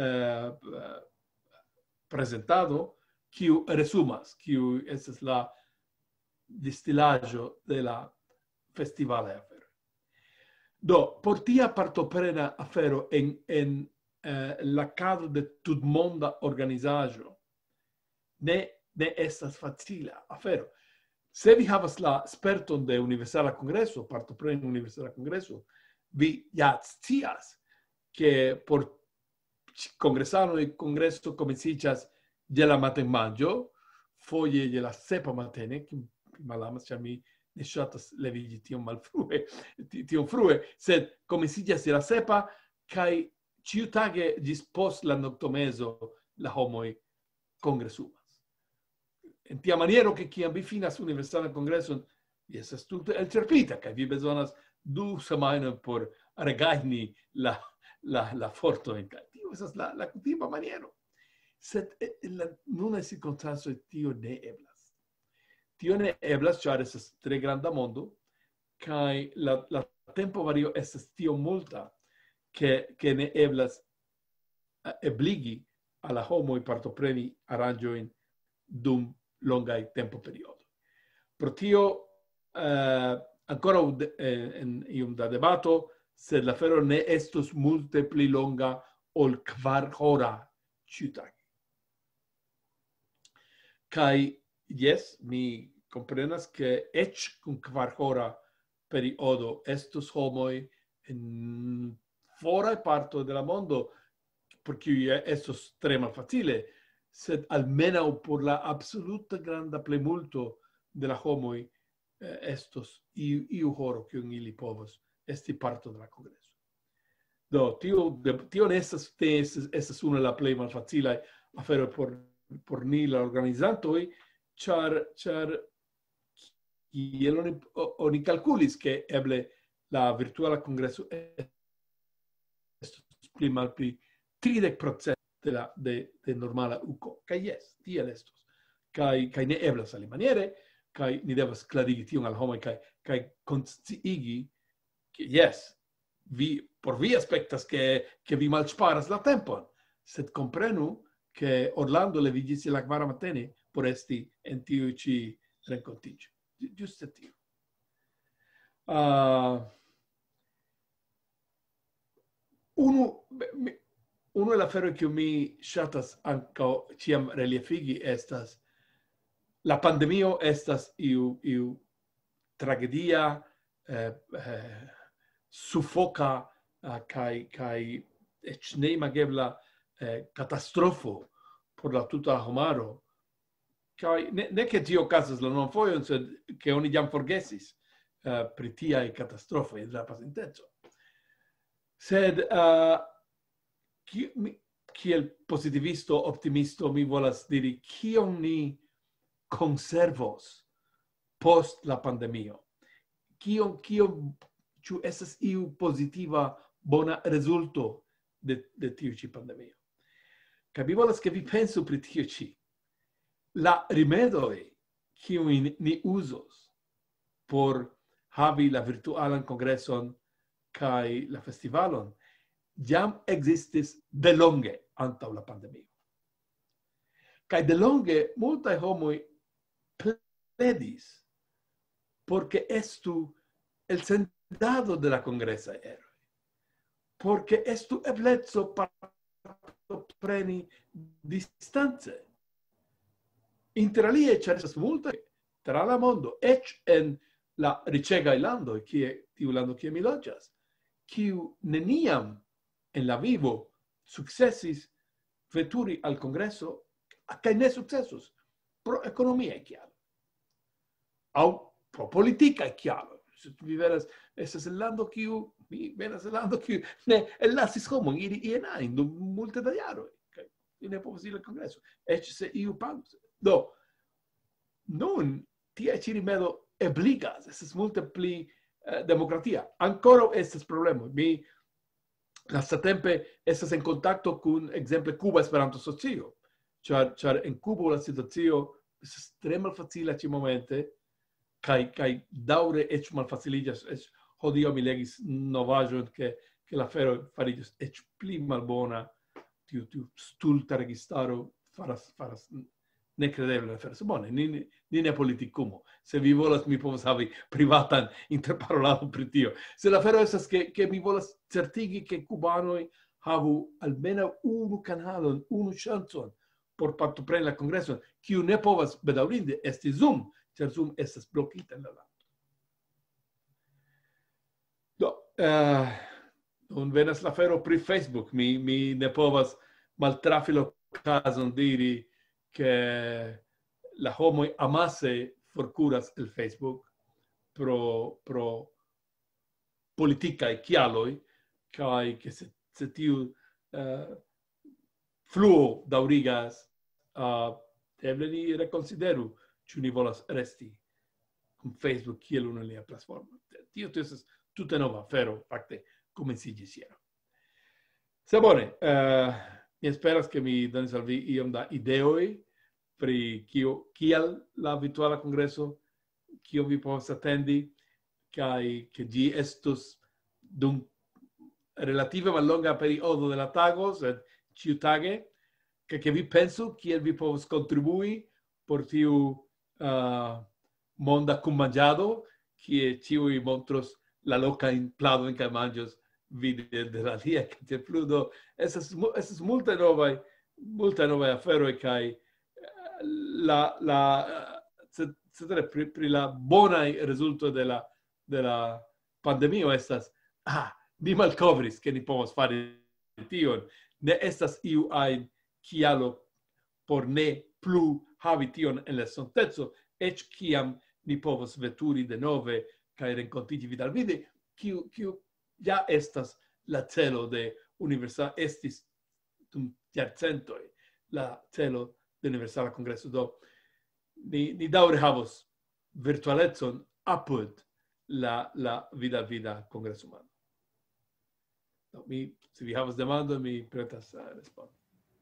prezentado, kiu resumas, kiu estas la distilaĵo de la festivalaj aferoj. Do, por tia partoprena afero en la cadro de tutmonda organizaĵo ne estas facila afero. Se vi havas la sperton de Universala Kongreso, partopreni Universala Kongreso, vi ja scias ke por kongresanoj kongreso komenciĝas je la matenmanĝo, foje je la 7 matene, malamas, ĉar mi ne ŝatas leviĝi tiom frue, sed komenciĝas je la 7 kaj ĉiutage ĝis post la noktomezo la homoj kongresumas. En tia maniero che kiam vi finas Universalan Kongreson, vi estas tute elĉerpita, kaj vi bezonas 2 semajnojn por regajni la fortojn. Tio estas la kutima maniero. Sed en la nunaj cirkonstancoj tio ne eblas. Tio ne eblas, ĉar estas tre granda mondo, kaj la tempo vario estas tiom multa, ke ne eblas ebligi al la homoj partopreni aranĝojn dum longaj tempo periodo. Pro tio ancora en iom da debato, sed la afero ne estos multe pli longa ol 4 hora ĉiutage. Kaj jes, mi komprenas ke eĉ kun 4 hora periodo estos homoj en fuori parto del mondo, perché è estremamente facile, se almeno per la assoluta grande plemulto della homoi, estos io horo che ogni povos, esti parto della congresso. No, tio nestas estas una la plej malfacilaj aferoj por ni la organizantoj, ĉar kiel oni kalkulis ke eble la virtuala kongreso estos pli malpli 30% de normala uko. Kaj jes, tiel estos. Kaj ne eblas alimaniere, kaj ni devas klarigi tion al homoj kaj konsciigi ke jes, por vi aspectas que vi malsparas la tempon, sed comprenu que Orlando leviĝis la kvara matene por esti en tiu ĉi renkontiĝo. Ĝuste tio. Unu el aferoj kiu mi ŝatas ankaŭ ĉiam reliefigi estas la pandemio estas iu tragedia sufoca kaj eĉ neimagebla katastrofo por la tuta homaro. Kaj ne ke tio okazas la novan fojon, sed ke oni jam forgesis pri tiaj katastrofoj en la pasinteco. Sed kiel pozitivisto, optimisto, mi volas diri, kion ni konservos post la pandemio? Kion ĉu estas iu pozitiva bona rezulto de tiu ĉi pandemio? Kaj mi volas ke vi pensu pri tio ĉi. La rimedoj kiujn ni uzos por havi la virtualan kongreson kaj la festivalon jam ekzistis delonge antaŭ la pandemio. Kaj delonge multaj homoj pledis porque estu el sendado de la congresa eroi, porque estu eblezzo partopreni distance. Inter alie, ĉar estas multaj tra la mondo, eĉ en la riĉegaj landoj, tiu lando kie mi loĝas, kiu neniam en la vivo sukcesis veturi al kongreso kaj ne sukcesos pro ekonomiaj kialoj aŭ pro politikaj kialoj. Vi veras, estas el lando kiu, mi venas el lando kiu ne ellasis homon iri ien dum multe da jaroj, kaj ne povas iri al kongreso, eĉ se iu pagus. Do, nun tia ĉi rimedo ebligas, estas multe pli demokratia. Ankoraŭ estas problemo. Mi lastatempe estas en kontakto kun ekzemple Kuba Esperanto-Socio, ĉar en Kubo la situacio estas tre malfacila ĉi-momente, kaj daŭre eĉ malfaciliĝas. Hodiaŭ mi legis novaĵon ke la afero fariĝis eĉ pli malbona. Tiu stulta registaro faras nekredebla afero. Bone, ni ne politikumo. Se vi volas, mi povas havi privatan interparoladon pri tio. Se la afero estas ke mi volas certigi ke kubanoj havu almenaŭ unu kanalon, unu ŝancon por partopreni la kongreson, kiu ne povas bedaŭrinde esti Zoom, ĉar Zoom estas blokita en la lando. Do, nun venas la afero pri Facebook. Mi ne povas maltrafi la okazon diri ke la homoj amase forkuras el Facebook pro politikaj kialoj, kaj ke se tiu fluo daŭrigas, eble ni rekonsideru ĉu ni volas resti kun Facebook kiel unu el nia platformo. Tio estas tute nova afero, fakte komenciĝis hieraŭ. Se bone, mi esperas ke mi donis al vi iom da ideoj pri kiel la virtuala kongreso, kion vi povas atendi, kaj ke ĝi estos dum relative mallonga periodo de la tago, sed ĉiutage, ke vi pensu kiel vi povas kontribui por tiu monda kunmanĝado, kie ĉiuj montros la lokajn pladojn kaj manĝos vide de la alia interfludo. Estas multe novaj aferoj kaj pri la bonaj rezultoj de la pandemio estas mi malcovris che ni povos fari tion, ne estas iu ein kialo por ne plu havi tion en la estonteco, ec ciam ni povos veturi de nove kai renkontigi vitalvide, kiu ja estas la celo de universal estis dum jarcentoj la celo de Universala Kongreso. Do ni daŭre havos virtualecon apud la vida kongresumano. Do se vi havas demandon, mi pretas respondi.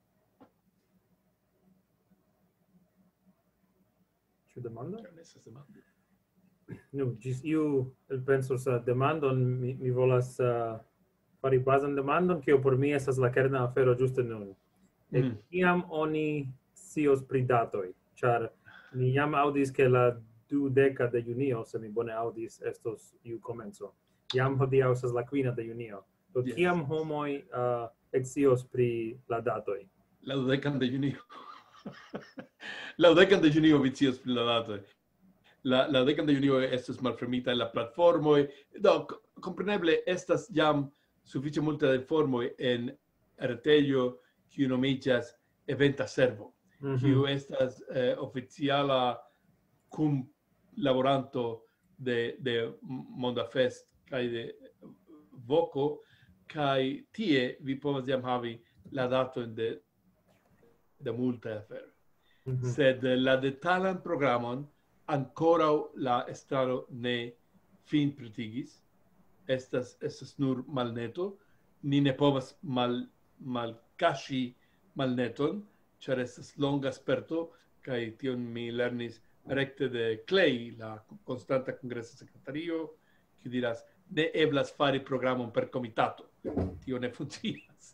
Ĉu demando? Estas demando. Nu, ĝis iu elpensos demandon, mi volas fari bazan demandon, kio por mi estas la kerna afero ĝuste nun. Kiam oni scios pri datoj? Ĉar mi jam aŭdis ke la 20 de junio, se mi bone aŭdis, estos iu komenco. Jam hodiaŭ estas la 5 de junio. Do kiam homoj ekscios pri la datoj? La 20 de junio. La 20 de junio vi scios pri la datoj. La 10 de junio estas malfermita en la platformoj. Do kompreneble estas jam sufiĉe multe da informoj en retejo kiu nomiĝas Eventa Servo, kiu estas oficiala laboranto de Monda Fest kaj de Voco, kaj tie vi povas jam havi la datojn de multaj aferoj. Sed la detalan programon ankoraŭ la estraro ne finpretigis. Estas nur malneto. Ni ne povas malkaŝi malneton, ĉar estas longa sperto, kaj tion mi lernis rekte de Clay, la konstanta kongresa sekretario, kiu diras, ne eblas fari programon per komitato. Tio ne funkcias.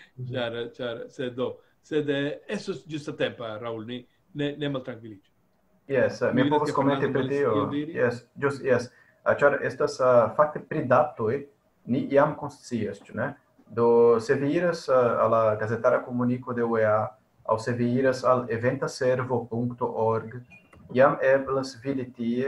Sed estos ĝustatempa, Raul, ne maltrankviliĝu. Yes, mi povas komenti pri tio. Yes. Ĉar estas fakte pri datoj ni jam konscias, ĉu ne? Do se vi iras al la gazetara komuniko de UEA aŭ se vi iras al eventaservo.org, jam eblas vidi tie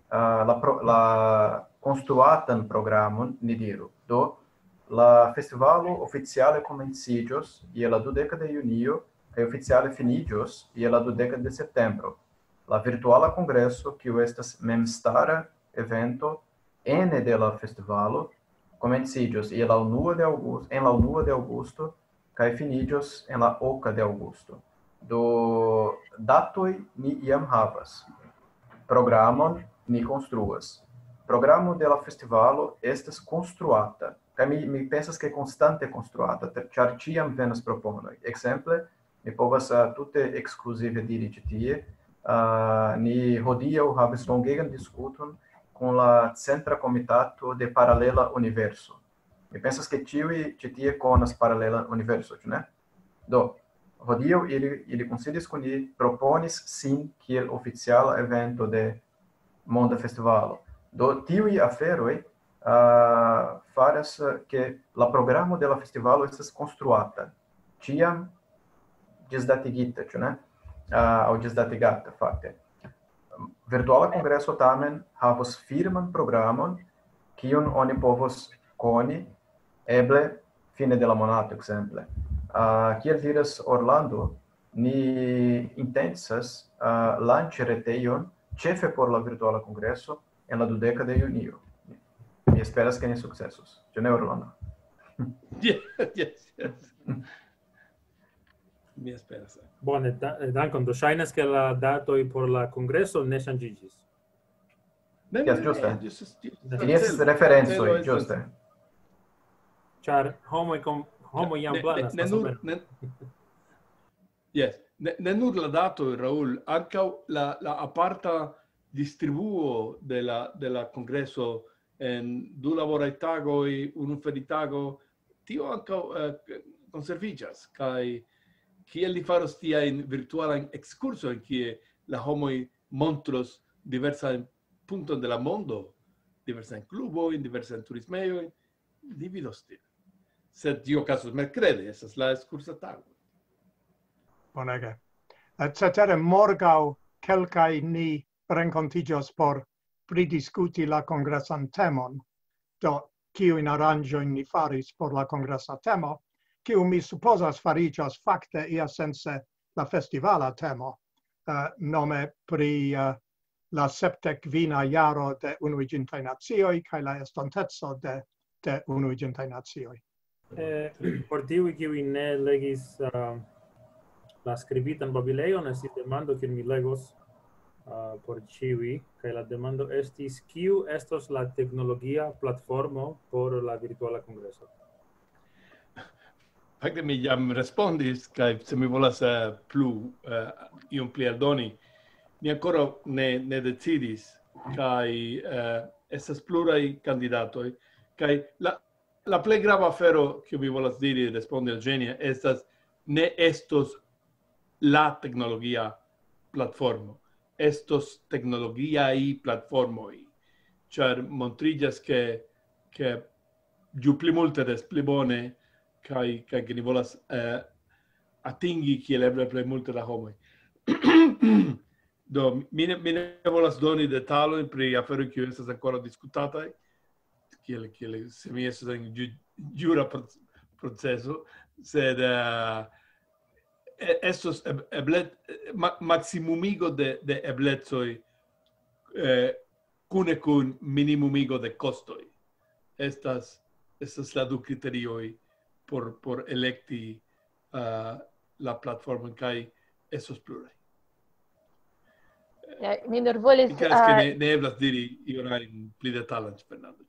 la konstruatan programon, ni diru. Do la festivalo oficiale komenciĝos je la 20 de junio kaj oficiale finiĝos je la 20 de septembro. La virtuala kongreso, kiu estas memstara evento ene de la festivalo, komenciĝos je la 1 de aŭgusto, en la 1 de aŭgusto kaj finiĝos en la 8 de aŭgusto. Do datoj ni jam havas. Programon ni konstruas. Programo de la festivalo estas konstruata. Kaj mi pensas ke konstante konstruata, ĉar ĉiam venas proponoj. Ekzemple, mi povas tute ekskluzive diri ĉi tie, ni hodiaŭ havis longegan diskuton con la Centra Comitato de Paralela Universo. Mi pensas ke ĉiuj ĉi tie konas Paralela Universo, ĉu ne? Do, hodiaŭ ili konsidis kun ni, proponis sin kiel oficiala evento de Monda Festivalo. Do, tiuj aferoj faras ke la programo de la festivalo estas konstruata, ĉiam ĝisdatigita, ĉu ne? Aŭ ĝisdatigata, fakte. Virtuala kongreso tamen havos firman programon, kiun oni povos koni, eble fine de la monato, ekzemple. Kiel diras Orlando, ni intencas lanĉi retejon ĉefe por la virtuala kongreso en la 20 de junio. Mi esperas ke ni sukcesos. Ĉu ne, Orlando? Yes. Mi esperas. Bone, dankon. Do ŝajnas ke la datoj por la kongreso ne ŝanĝiĝis. Yes, ĝuste. Ili estas referencoj, ĝuste. Ĉar homoj jam planas. Yes. Ne nur la datoj, Raul, ankaŭ la aparta distribuo de la kongreso en 2 laboraj tagoj, 1 feritago, tio ankaŭ konserviĝas, kaj kiel li faros tiajn virtualajn ekskursojn, kie la homoj montros diversajn puntojn de la mondo, diversajn klubojn, diversajn turismejojn, li vidos tion. Sed tio okazos merkrede, estas la ekskursa tago. Bonege. Cetere morgaŭ kelkaj ni renkontiĝos por pridiskuti la kongresan temon. Do kiujn aranĝojn ni faris por la kongresa temo, kiu mi supozas fariĝas fakte iasense la festivala temo, nome pri la 70 jaro de Unuiĝintaj Nacioj kaj la estonteco de Unuiĝintaj Nacioj. Por tiuj, kiuj ne legis la skribitan babilejon, estis demando, kiun mi legos por ĉiuj, kaj la demando estis, kiu estos la teknologia platformo por la virtuala kongreso? Fakte mi jam respondis, kaj se mi volas plu iom pli aldoni, mi ancora ne decidis, kaj estas pluraj kandidatoj, kaj la plej grava afero kiu mi volas diri, respondi al Genia, estas ne estos la tecnologia platformo, estos tecnologiaj platformoj, ĉar montriĝas ke ju pli multe des pli bone, kaj ke ni volas atingi kiel eble plej multe da homoj. Do mi ne volas doni detalojn pri aferoj kiuj estas ankoraŭ diskutataj, kiel se mi estas en ĵura proceso, sed estos maximumigo de eblecoj kune kun minimumigo de kostoj. Estas la du kriterioj por elekti la platformon kaj estos pluraj. Mi nur volis... Mi credas que ne eblas diri ion ajn pli detalan, Fernando.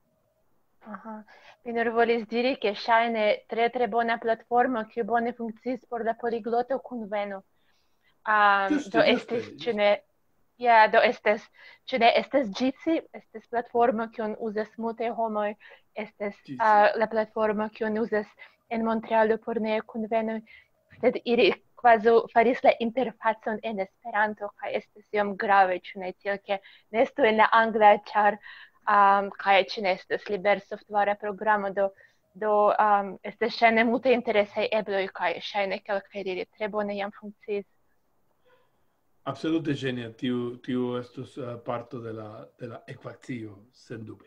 Mi nur volis diri ke ŝajne tre bona platformo kiu bone funkciis por la poligloto kunveno. Do estis ĉu ne? Ja, do estis ĉu ne estas Jitsi, estas platformo kiun uzas multaj homoj, estas la platformo kiun uzas en Montrealo por nekonvenoj, sed ili kvazaŭ faris la interfacon en Esperanto kaj estas iom grave, ĉu ne, tiel ke ne estu en la angla, ĉar kaj ĉu ne estas libersoftvara programo, do estas ŝajne multe interesaj ebloj kaj ŝajne kelkaj ili tre bone jam funkciis. Absolute genia, tiu estos parto de la ekvacio, sendube.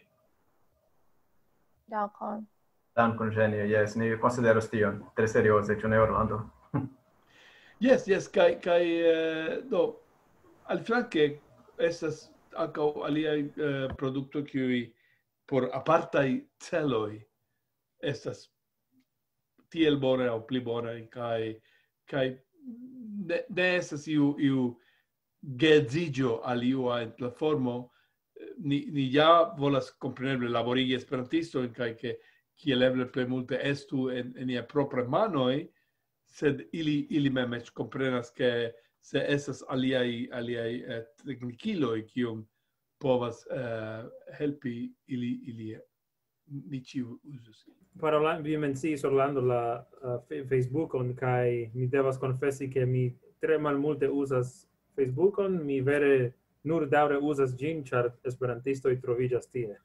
Dankon. Dankon, genia, yes, ni konsideros tion tre serioze, ĉu ne, Orlando? Yes, kai do alflanke estas ankaŭ aliaj produktoj kiuj por apartaj celoj estas tiel bonaj aŭ pli bonaj kaj ne estas iu geedziĝo al iu ajn platformo. Ni ja volas kompreneble laborigi esperantistojn kaj ke kiel eble plej multe estu en nia propra manoj, sed ili mem eĉ komprenas ke se estas aliaj teknikiloj kiuj povas helpi ili ni ĉiuj uzus. Vi menciis, Orlando, la Facebookon, kaj mi devas konfesi ke mi tre malmulte uzas Facebookon, mi vere nur daŭre uzas ĝin, ĉar esperantistoj troviĝas tie.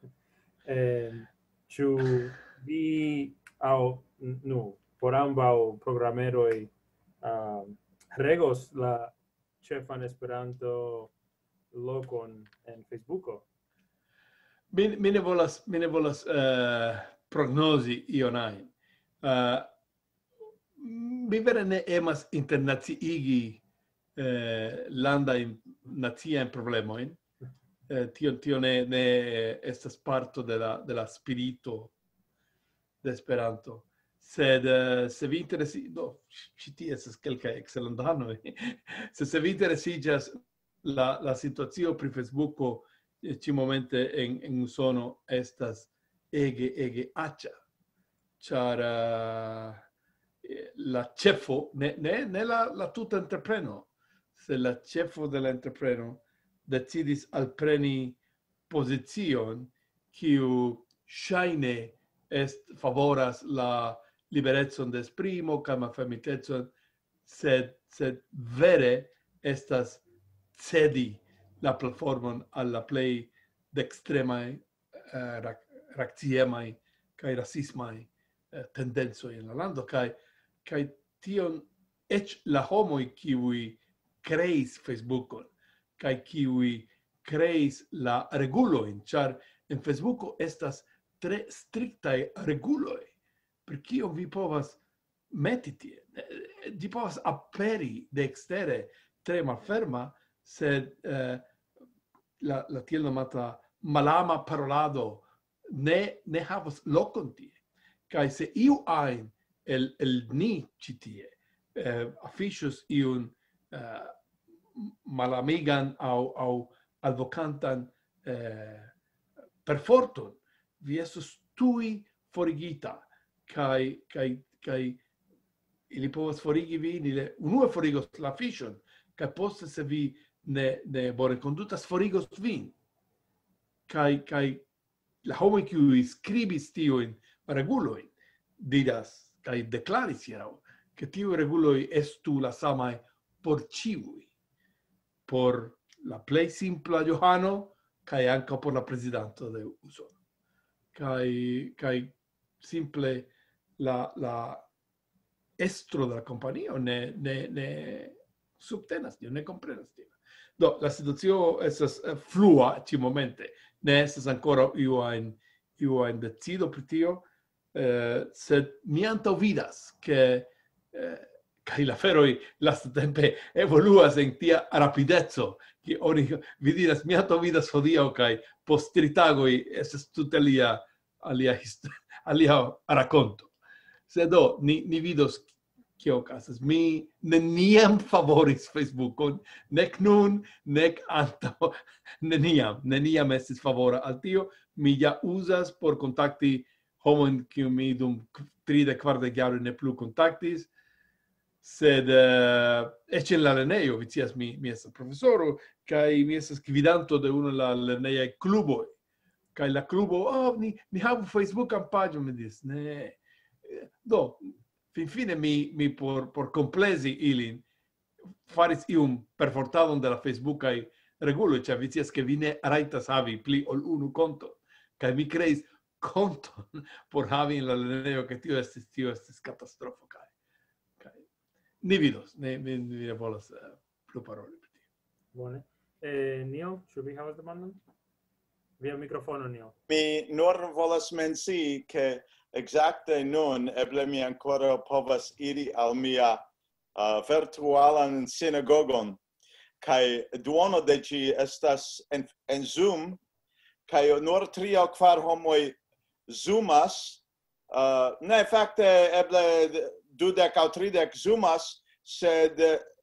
Ĉu vi por ambaŭ programeroj regos la ĉefan Esperanto lokon en Facebooko? Mi ne volas prognozi ion ajn. Mi vere ne emas internaciigi landajn naciajn problemojn. Tio ne estas parto de la spirito de Esperanto. Sed se vi ĉi tie estas kelkaj ekselendanoj, se vi interesiĝas la situacio pri Facebooko ĉi-momente en Usono estas ege aĉa, ĉar la ĉefo, ne la tuta entrepreno, sed la ĉefo de la entrepreno decidis alpreni pozicion kiu ŝajne favoras la liberecon de esprimo kaj malfermitecon, sed vere estas cedi la platformon al la plej dekstremaj reakciemaj kaj rasismaj tendencoj en la lando, kaj tion eĉ la homoj kiuj kreis Facebookon kaj kiuj kreis la regulojn, ĉar en Facebooko estas tre strictai reguloi, perché io vi povas mettiti, di povas aperi de extere tre malferma, sed la tiel nomata malama parolado ne havas locon tie. Kai se iu ein el ni citie afficius iun malamigan au advocantan per fortun, vi estus tui forigita, kai ili povas forigi vi, unue forigos la afficion, kai poste se vi ne bone condutas forigos vin. Kai la homo qui scribis tiuin reguloi diras kai declaris hieraŭ che tiu reguloi estu la samai por ciui, por la plei simpla Johano kai anca por la presidento de Usono. Kai simple la estro de la compañía ne subtenas, ne comprenas tio. Do, la situacio estas flua ci momente, ne estas ancora iu ein decido pri tio, sed mi antaŭvidas ke kaj la aferoj lastatempe evoluas en tia rapideco, ke oni vi diras mi antaŭvidas hodiaŭ kaj post 3 tagoj estas tute alia rakonto. Sed do, ni vidos kio okazas. Mi neniam favoris Facebookon, nek nun, nek antaŭ, neniam estis favora al tio. Mi ja uzas por kontakti homojn kiujn mi dum 30-40 jaroj ne plu kontaktis, sed eĉ en la lernejo, vi scias, mi estas profesoro, kaj mi estas gvidanto de unu el la lernejaj kluboj. Kaj la klubo, ni havu Facebookan paĝon, mi diris, ne. Do, finfine mi por complesi ilin faris iun perfortadon de la Facebookaj reguloj, ĉar vi scias ke vi ne rajtas havi pli ol unu konton. Kaj mi kreis konton por havi en la lernejo, ke tio estis katastrofo. Kaj ni vidos, mi ne volas plu paroli pri tio. Bone. Nio, ĉu vi havas demandon? Via mikrofono, Nio. Mi nur volas mencii ke exacte nun eble mi ancora povas iri al mia virtualan sinagogon, kai duono de ĝi estas en Zoom, kai nur 3 aŭ 4 homoj zoomas, ne fakte eble 20 aŭ 30 zoomas, sed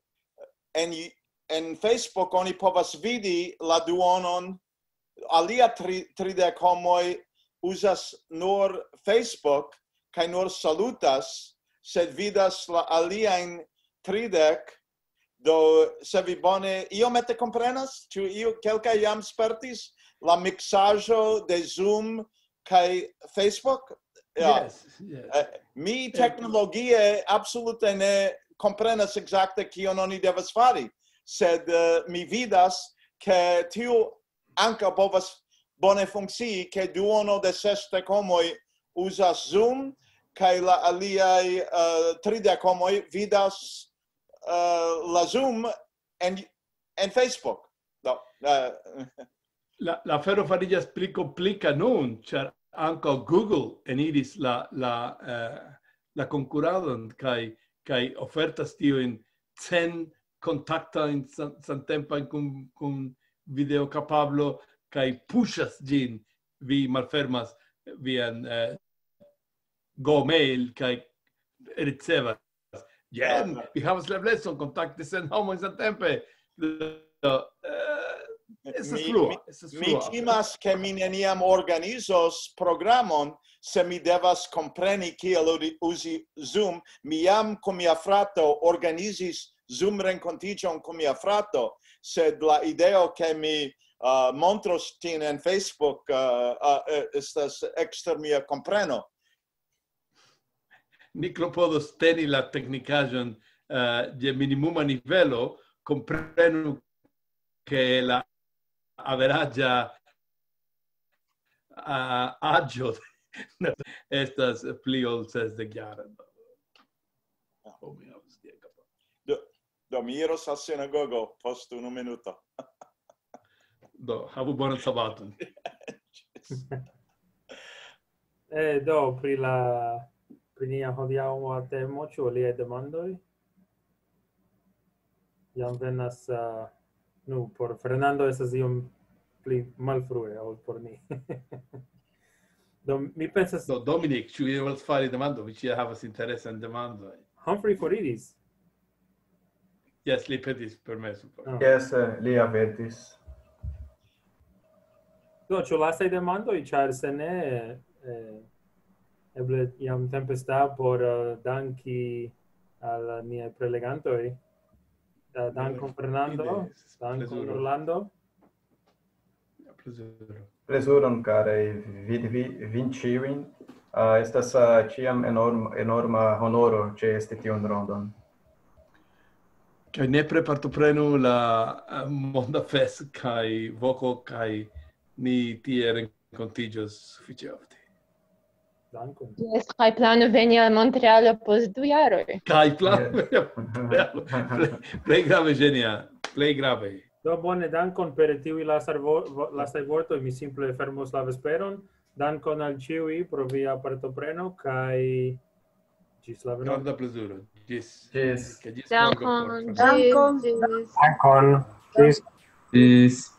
en Facebook oni povas vidi la duonon, alia 30 homoj uzas nur Facebook kaj nur salutas, sed vidas la aliajn 30. Do se vi bone iomete komprenas, ĉu kelkaj jam spertis la miksaĵo de Zoom kaj Facebook? Yes. Mi teknologie absolute ne komprenas ekzakte kion oni devas fari, sed mi vidas ke tiu ankaŭ povas bone funkcii, che duono de 60 homoj uzas Zoom, kaj la aliaj 30 homoj vidas la Zoom en Facebook. No, La afero fariĝas pli komplika nun, ĉar ankaŭ Google eniris la konkuradon kaj ofertas tiujn 100 kontaktojn samtempajn kun videokapablo, kai pushas gin, vi malfermas vian Gmail, kai ricevas. Jen, vi havas la eblecon kontakti 100 homojn samtempe. Estas flua. Mi timas ke mi neniam organizos programon se mi devas kompreni kiel uzi Zoom. Mi jam kun mia frato organizis Zoom renkontiĝon kun mia frato, sed la ideo ke mi montros tin en Facebook estas ekster mia kompreno. Ni klopodos teni la teknikaĵon de minimuma nivelo, komprenu ke la averaĝa aĝo estas pli ol 60 jaroj. Do mi iros al sinagogo post 1 minuto. Do, havu bonan sabaton. Do pri nia hodiaŭa temo, ĉu aliaj demandoj? Jam venas nu por Fernando estas iom pli malfrue ol por ni. Do mi pensas Do Dominic, ĉu vi volas fari demando? Vi ĉiam havas interesan demandojn. Humphrey foriris. Yes, li petis permeson. Ah. Yes, li avertis. Do ĉu lastaj demandoj, ĉar se ne eble jam tempesta por danki al niaj prelegantoj. Dankon Fernando, dankon Orlando. Plezuro. Plezuron, carei, vidi vin ĉiujn. Estas ĉiam enorma honoro ĉeesti tiun rondon. Kaj nepre partoprenu la Monda Fest kaj voko kaj ni tie renkontiĝos sufiĉe ofte. Dankon. Yes, kaj plano veni al Montrealo post 2 jaroj. Kaj plano, plej grave genial, plej grave. Do bone, dankon per tiuj lastaj vortoj, mi simple fermos la vesperon. Dankon al ĉiuj pro via partopreno kaj ĝis la venonta. Granda plezuro. Ĝis. Ĝis. Kaj ĝis Dankon. morgaŭ por- Ĝis. Dankon. Ĝis. Ĝis.